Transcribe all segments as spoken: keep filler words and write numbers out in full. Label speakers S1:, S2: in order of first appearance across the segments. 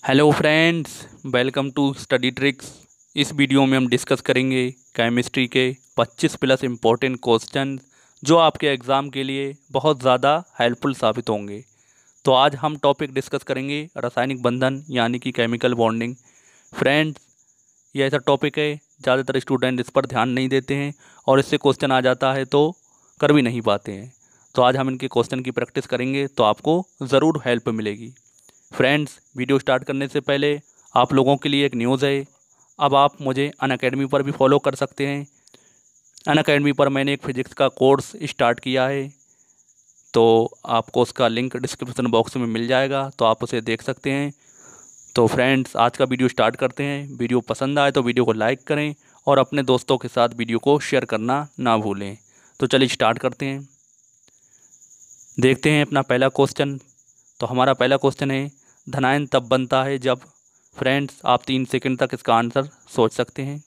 S1: Hello friends, welcome to study tricks. इस video में हम डिस्कस करेंगे केमिस्ट्री के पच्चीस प्लस इम्पोर्टेंट क्वेश्चन जो आपके एग्ज़ाम के लिए बहुत ज़्यादा हेल्पफुल साबित होंगे। तो आज हम टॉपिक डिस्कस करेंगे रासायनिक बंधन यानी कि केमिकल बॉन्डिंग। फ्रेंड्स, ये ऐसा टॉपिक है ज़्यादातर स्टूडेंट इस पर ध्यान नहीं देते हैं और इससे क्वेश्चन आ जाता है तो कर भी नहीं पाते हैं। तो आज हम इनके क्वेश्चन की प्रैक्टिस करेंगे तो आपको ज़रूर हेल्प मिलेगी। फ्रेंड्स, वीडियो स्टार्ट करने से पहले आप लोगों के लिए एक न्यूज़ है। अब आप मुझे अनअकैडमी पर भी फॉलो कर सकते हैं। अनअकैडमी पर मैंने एक फिजिक्स का कोर्स स्टार्ट किया है, तो आपको उसका लिंक डिस्क्रिप्शन बॉक्स में मिल जाएगा, तो आप उसे देख सकते हैं। तो फ्रेंड्स, आज का वीडियो स्टार्ट करते हैं। वीडियो पसंद आए तो वीडियो को लाइक करें और अपने दोस्तों के साथ वीडियो को शेयर करना ना भूलें। तो चलिए स्टार्ट करते हैं। देखते हैं अपना पहला क्वेश्चन। तो हमारा पहला क्वेश्चन है, धनायन तब बनता है जब। फ्रेंड्स, आप तीन सेकंड तक इसका आंसर सोच सकते हैं।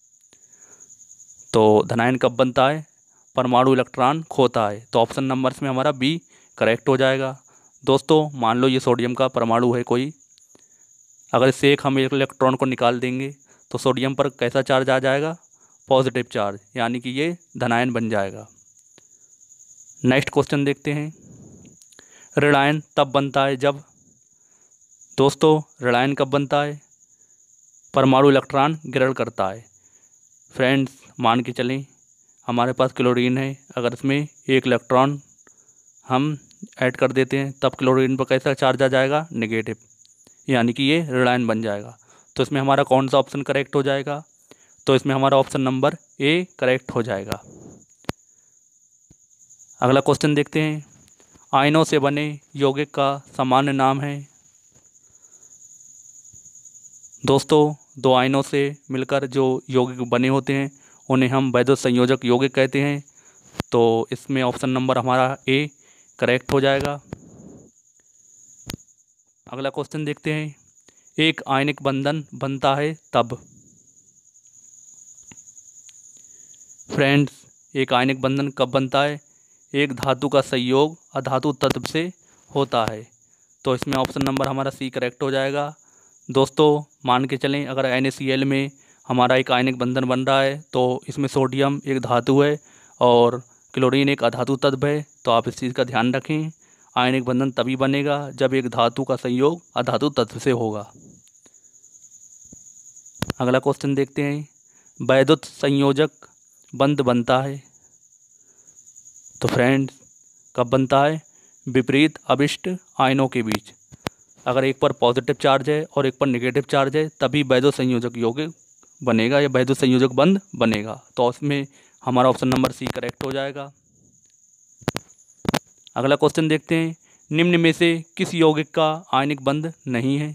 S1: तो धनायन कब बनता है? परमाणु इलेक्ट्रॉन खोता है। तो ऑप्शन नंबर्स में हमारा बी करेक्ट हो जाएगा। दोस्तों, मान लो ये सोडियम का परमाणु है कोई। अगर इससे एक हम एक इलेक्ट्रॉन को निकाल देंगे तो सोडियम पर कैसा चार्ज आ जाएगा? पॉजिटिव चार्ज, यानी कि ये धनायन बन जाएगा। नेक्स्ट क्वेश्चन देखते हैं, ऋणायन तब बनता है जब। दोस्तों, ऋणायन कब बनता है? परमाणु इलेक्ट्रॉन ग्रहण करता है। फ्रेंड्स, मान के चलें हमारे पास क्लोरीन है, अगर इसमें एक इलेक्ट्रॉन हम ऐड कर देते हैं तब क्लोरीन पर कैसा चार्ज आ जाएगा? नेगेटिव, यानी कि ये ऋणायन बन जाएगा। तो इसमें हमारा कौन सा ऑप्शन करेक्ट हो जाएगा? तो इसमें हमारा ऑप्शन नंबर ए करेक्ट हो जाएगा। अगला क्वेश्चन देखते हैं, आयनों से बने यौगिक का सामान्य नाम है। दोस्तों, दो आयनों से मिलकर जो यौगिक बने होते हैं उन्हें हम वैद्युत संयोजक यौगिक कहते हैं। तो इसमें ऑप्शन नंबर हमारा ए करेक्ट हो जाएगा। अगला क्वेश्चन देखते हैं, एक आयनिक बंधन बनता है तब। फ्रेंड्स, एक आयनिक बंधन कब बनता है? एक धातु का संयोग अधातु तत्व से होता है। तो इसमें ऑप्शन नंबर हमारा सी करेक्ट हो जाएगा। दोस्तों, मान के चलें अगर एन ए सी एल में हमारा एक आयनिक बंधन बन रहा है तो इसमें सोडियम एक धातु है और क्लोरीन एक अधातु तत्व है, तो आप इस चीज़ का ध्यान रखें। आयनिक बंधन तभी बनेगा जब एक धातु का संयोग अधातु तत्व से होगा। अगला क्वेश्चन देखते हैं, वैद्युत संयोजक बंध बनता है। तो फ्रेंड्स, कब बनता है? विपरीत अभिष्ट आयनों के बीच। अगर एक पर पॉजिटिव चार्ज है और एक पर नेगेटिव चार्ज है तभी वैद्युत संयोजक यौगिक बनेगा या वैद्युत संयोजक बंध बनेगा। तो उसमें हमारा ऑप्शन नंबर सी करेक्ट हो जाएगा। अगला क्वेश्चन देखते हैं, निम्न में से किस यौगिक का आयनिक बंध नहीं है।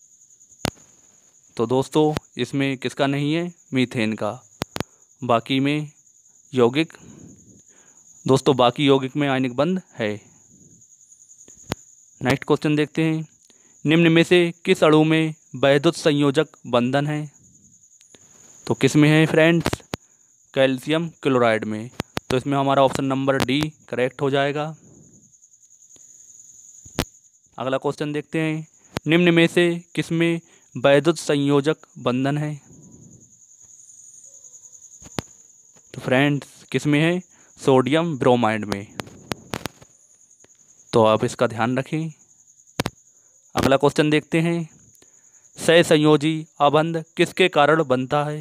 S1: तो दोस्तों, इसमें किसका नहीं है? मीथेन का। बाकी में यौगिक दोस्तों बाकी यौगिक में आयनिक बंध है। नेक्स्ट क्वेश्चन देखते हैं, निम्न में से किस अणु में वैद्युत संयोजक बंधन है। तो किस में है फ्रेंड्स? कैल्शियम क्लोराइड में। तो इसमें हमारा ऑप्शन नंबर डी करेक्ट हो जाएगा। अगला क्वेश्चन देखते हैं, निम्न में से किस में वैद्युत संयोजक बंधन है। तो फ्रेंड्स, किस में है? सोडियम ब्रोमाइड में। तो आप इसका ध्यान रखें। अगला क्वेश्चन देखते हैं, सहसंयोजी अबंध किसके कारण बनता है।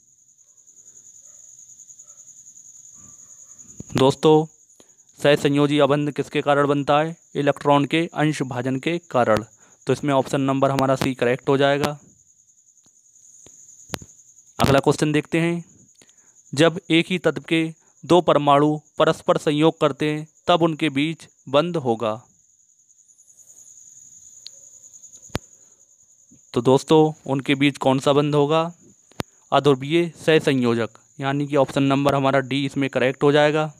S1: दोस्तों, सहसंयोजी अबंध किसके कारण बनता है? इलेक्ट्रॉन के अंश भाजन के कारण। तो इसमें ऑप्शन नंबर हमारा सी करेक्ट हो जाएगा। अगला क्वेश्चन देखते हैं, जब एक ही तत्व के दो परमाणु परस्पर संयोग करते हैं तब उनके बीच बंध होगा। तो दोस्तों, उनके बीच कौन सा बंध होगा? अध्रुवीय सहसंयोजक, यानी कि ऑप्शन नंबर हमारा डी इसमें करेक्ट हो जाएगा।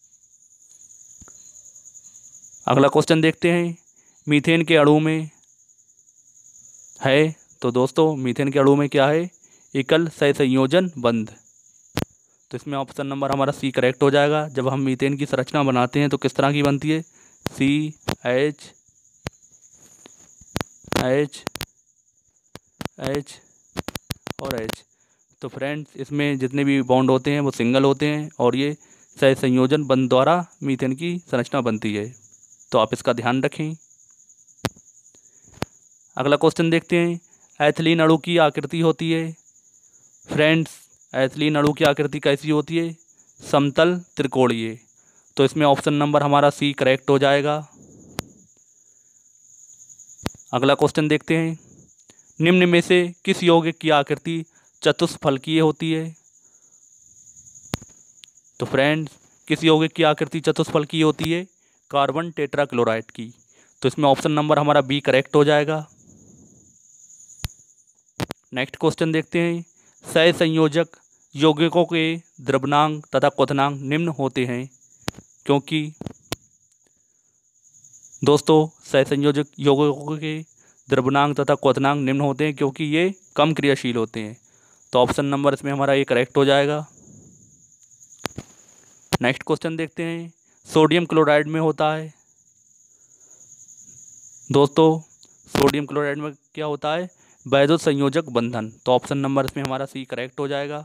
S1: अगला क्वेश्चन देखते हैं, मीथेन के अणु में है। तो दोस्तों, मीथेन के अणु में क्या है? एकल सहसंयोजन बंध। तो इसमें ऑप्शन नंबर हमारा सी करेक्ट हो जाएगा। जब हम मीथेन की संरचना बनाते हैं तो किस तरह की बनती है? सी एच एच एच और एच। तो फ्रेंड्स इसमें जितने भी बॉन्ड होते हैं वो सिंगल होते हैं और ये सहसंयोजन बंध द्वारा मीथेन की संरचना बनती है, तो आप इसका ध्यान रखें। अगला क्वेश्चन देखते हैं, एथिलीन अणु की आकृति होती है। फ्रेंड्स एथिलीन अणु की आकृति कैसी होती है? समतल त्रिकोणीय। तो इसमें ऑप्शन नंबर हमारा सी करेक्ट हो जाएगा। अगला क्वेश्चन देखते हैं, निम्न में से किस यौगिक की आकृति चतुष्फलकीय होती है? तो फ्रेंड्स किस यौगिक की आकृति चतुष्फलकीय होती है? कार्बन टेट्राक्लोराइड की। तो इसमें ऑप्शन नंबर हमारा बी करेक्ट हो जाएगा। नेक्स्ट क्वेश्चन देखते हैं, सहसंयोजक यौगिकों के द्रव्यनांक तथा क्वथनांक निम्न होते हैं, क्योंकि दोस्तों सहसंयोजक यौगिकों के द्रव्यनांक तथा क्वथनांक निम्न होते हैं क्योंकि ये कम क्रियाशील होते हैं। तो ऑप्शन नंबर इसमें हमारा ये करेक्ट हो जाएगा। नेक्स्ट क्वेश्चन देखते हैं, सोडियम क्लोराइड में होता है। दोस्तों सोडियम क्लोराइड में क्या होता है? वैद्युत संयोजक बंधन। तो ऑप्शन नंबर इसमें हमारा सी करेक्ट हो जाएगा।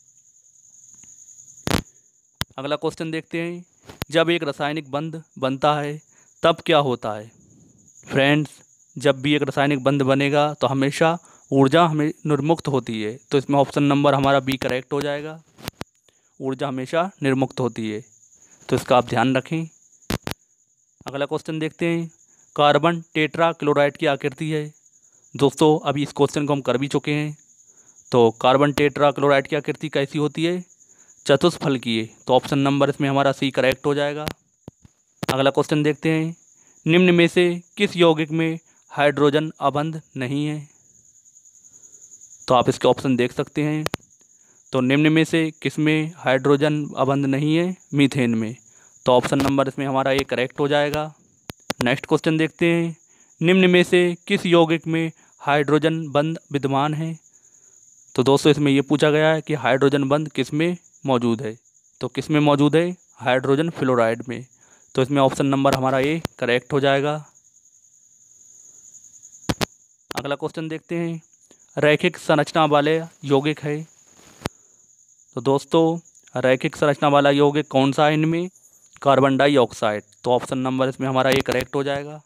S1: अगला क्वेश्चन देखते हैं, जब एक रासायनिक बंध बनता है तब क्या होता है? फ्रेंड्स जब भी एक रासायनिक बंध बनेगा तो हमेशा ऊर्जा हमें निर्मुक्त होती है। तो इसमें ऑप्शन नंबर हमारा बी करेक्ट हो जाएगा। ऊर्जा हमेशा निर्मुक्त होती है, तो इसका आप ध्यान रखें। अगला क्वेश्चन देखते हैं, कार्बन टेट्रा क्लोराइड की आकृति है। दोस्तों अभी इस क्वेश्चन को हम कर भी चुके हैं। तो कार्बन टेट्रा क्लोराइड की आकृति कैसी होती है? चतुष्फलकीय। तो ऑप्शन नंबर इसमें हमारा सी करेक्ट हो जाएगा। अगला क्वेश्चन देखते हैं, निम्न में से किस यौगिक में हाइड्रोजन अबंध नहीं है? तो आप इसके ऑप्शन देख सकते हैं। तो निम्न में से किस में हाइड्रोजन अबंध नहीं है? मीथेन में। तो ऑप्शन नंबर इसमें हमारा ये करेक्ट हो जाएगा। नेक्स्ट क्वेश्चन देखते हैं, निम्न में से किस यौगिक में हाइड्रोजन बंध विद्यमान है? तो दोस्तों इसमें ये पूछा गया है कि हाइड्रोजन बंध किस में मौजूद है। तो किस में मौजूद है? हाइड्रोजन फ्लोराइड में। तो इसमें ऑप्शन नंबर हमारा ये करेक्ट हो जाएगा। अगला क्वेश्चन देखते हैं, रैखिक संरचना वाले यौगिक है। तो दोस्तों रैखिक संरचना वाला यौगिक कौन सा है इनमें? Carbon dioxide. तो ऑप्शन नंबर इसमें हमारा ये करेक्ट हो जाएगा।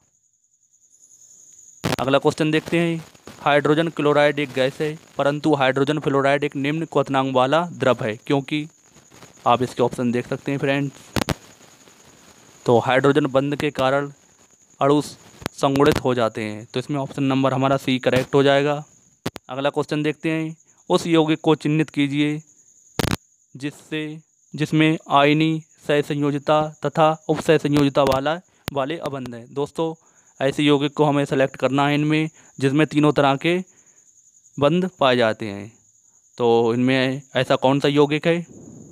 S1: अगला क्वेश्चन देखते हैं, हाइड्रोजन क्लोराइड एक गैस है परंतु हाइड्रोजन फ्लोराइड एक निम्न क्वथनांक वाला द्रव है, क्योंकि आप इसके ऑप्शन देख सकते हैं फ्रेंड्स। तो हाइड्रोजन बंध के कारण अणु संगुणित हो जाते हैं। तो इसमें ऑप्शन नंबर हमारा सी करेक्ट हो जाएगा। अगला क्वेश्चन देखते हैं, उस यौगिक को चिन्हित कीजिए जिससे जिसमें आयनी सहसंयोजिता तथा उपसहसंयोजिता वाला वाले अबंध हैं। दोस्तों ऐसे यौगिक को हमें सेलेक्ट करना है इनमें जिसमें तीनों तरह के बंध पाए जाते हैं। तो इनमें ऐसा कौन सा यौगिक है?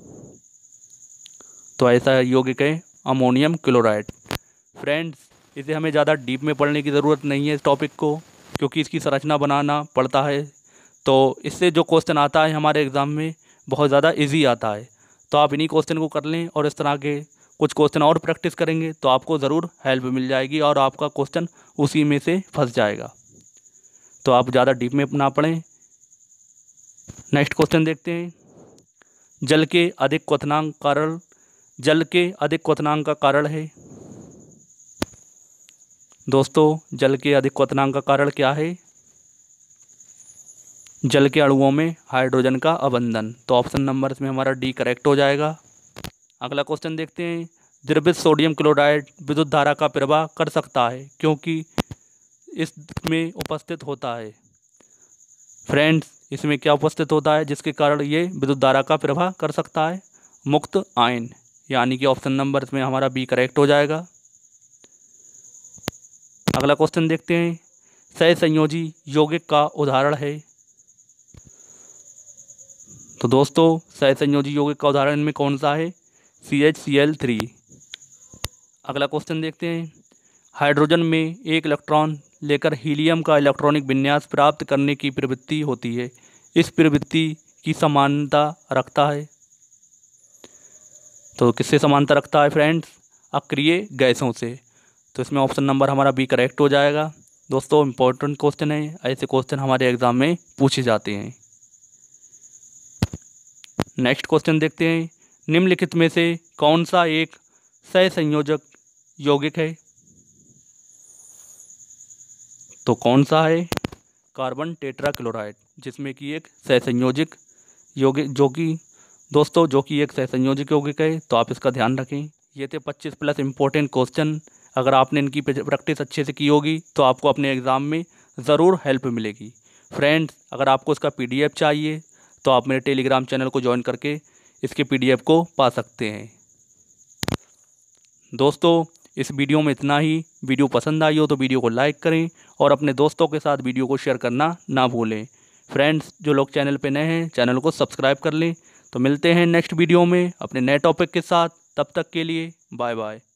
S1: तो ऐसा यौगिक है अमोनियम क्लोराइड। फ्रेंड्स इसे हमें ज़्यादा डीप में पढ़ने की ज़रूरत नहीं है इस टॉपिक को, क्योंकि इसकी संरचना बनाना पड़ता है। तो इससे जो क्वेश्चन आता है हमारे एग्ज़ाम में बहुत ज़्यादा इजी आता है। तो आप इन्हीं क्वेश्चन को कर लें और इस तरह के कुछ क्वेश्चन और प्रैक्टिस करेंगे तो आपको ज़रूर हेल्प मिल जाएगी और आपका क्वेश्चन उसी में से फंस जाएगा। तो आप ज़्यादा डीप में ना पढ़ें। नेक्स्ट क्वेश्चन देखते हैं, जल के अधिक क्वथनांक कारण जल के अधिक क्वथनांक का कारण है। दोस्तों जल के अधिक क्वथनांक का कारण क्या है? जल के अणुओं में हाइड्रोजन का अबंधन। तो ऑप्शन नंबर इसमें हमारा डी करेक्ट हो जाएगा। अगला क्वेश्चन देखते हैं, द्रवित सोडियम क्लोराइड विद्युत धारा का प्रवाह कर सकता है क्योंकि इसमें उपस्थित होता है। फ्रेंड्स इसमें क्या उपस्थित होता है जिसके कारण ये विद्युत धारा का प्रवाह कर सकता है? मुक्त आयन, यानी कि ऑप्शन नंबर इसमें हमारा बी करेक्ट हो जाएगा। अगला क्वेश्चन देखते हैं, सहसंयोजी यौगिक का उदाहरण है। तो दोस्तों सहसंयोजी यौगिक का उदाहरण में कौन सा है? C H C L three. अगला क्वेश्चन देखते हैं, हाइड्रोजन में एक इलेक्ट्रॉन लेकर हीलियम का इलेक्ट्रॉनिक विन्यास प्राप्त करने की प्रवृत्ति होती है, इस प्रवृत्ति की समानता रखता है। तो किससे समानता रखता है फ्रेंड्स? अक्रिय गैसों से। तो इसमें ऑप्शन नंबर हमारा बी करेक्ट हो जाएगा। दोस्तों इम्पोर्टेंट क्वेश्चन है, ऐसे क्वेश्चन हमारे एग्ज़ाम में पूछे जाते हैं। नेक्स्ट क्वेश्चन देखते हैं, निम्नलिखित में से कौन सा एक सहसंयोजक यौगिक है? तो कौन सा है? कार्बन टेट्राक्लोराइड, जिसमें कि एक सहसंयोजक यौगिक जो कि दोस्तों जो कि एक सहसंयोजक यौगिक है। तो आप इसका ध्यान रखें। ये थे पच्चीस प्लस इम्पोर्टेंट क्वेश्चन। अगर आपने इनकी प्रैक्टिस अच्छे से की होगी तो आपको अपने एग्ज़ाम में ज़रूर हेल्प मिलेगी। फ्रेंड्स, अगर आपको इसका पीडीएफ चाहिए तो आप मेरे टेलीग्राम चैनल को ज्वाइन करके इसके पीडीएफ को पा सकते हैं। दोस्तों इस वीडियो में इतना ही। वीडियो पसंद आई हो तो वीडियो को लाइक करें और अपने दोस्तों के साथ वीडियो को शेयर करना ना भूलें। फ्रेंड्स, जो लोग चैनल पे नए हैं चैनल को सब्सक्राइब कर लें। तो मिलते हैं नेक्स्ट वीडियो में अपने नए टॉपिक के साथ। तब तक के लिए बाय बाय।